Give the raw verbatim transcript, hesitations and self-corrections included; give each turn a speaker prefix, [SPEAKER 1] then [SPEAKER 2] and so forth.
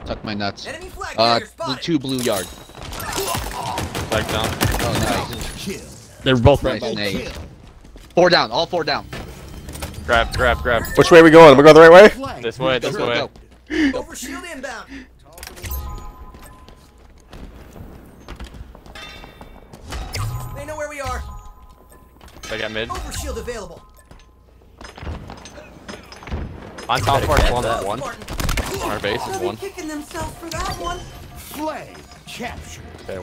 [SPEAKER 1] Tuck my nuts.
[SPEAKER 2] Enemy flag
[SPEAKER 1] Uh,
[SPEAKER 2] carrier
[SPEAKER 1] blue,
[SPEAKER 2] spotted.
[SPEAKER 1] two blue yard.
[SPEAKER 3] Back down.
[SPEAKER 1] Oh, nice.
[SPEAKER 4] Kill.
[SPEAKER 5] They're both
[SPEAKER 1] Nice
[SPEAKER 5] right.
[SPEAKER 1] nade. Four down. All four down.
[SPEAKER 3] Grab, grab, grab.
[SPEAKER 6] Which way are we going? We going the right way?
[SPEAKER 4] Flag.
[SPEAKER 3] This way,
[SPEAKER 1] Go,
[SPEAKER 3] this
[SPEAKER 1] go,
[SPEAKER 3] way.
[SPEAKER 1] go.
[SPEAKER 2] Over shield inbound. They know where we are.
[SPEAKER 3] I got mid.
[SPEAKER 2] Over shield available.
[SPEAKER 3] On top of our
[SPEAKER 2] That's
[SPEAKER 3] one,
[SPEAKER 2] up,
[SPEAKER 3] one.
[SPEAKER 2] Spartan.
[SPEAKER 3] On our base is
[SPEAKER 2] They'll be
[SPEAKER 3] one.
[SPEAKER 2] kicking themselves for that one.
[SPEAKER 4] Flag captured.